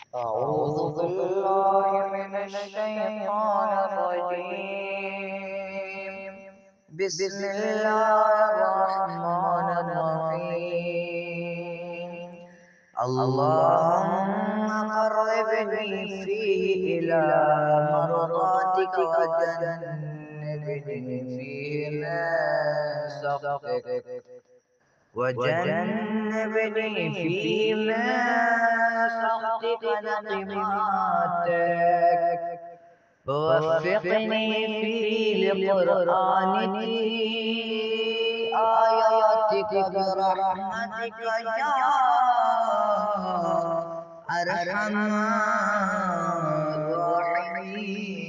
أعوذ بالله من الشيطان الرجيم. بسم الله الرحمن الرحيم. اللهم قربني فيه إلى مرضاتك وجنبني فيه من سخطك وجنبني فيه من سخطك نقماتك ووفقني فيه لقرآن آياتك برحمتك يا أرحم الراحمين.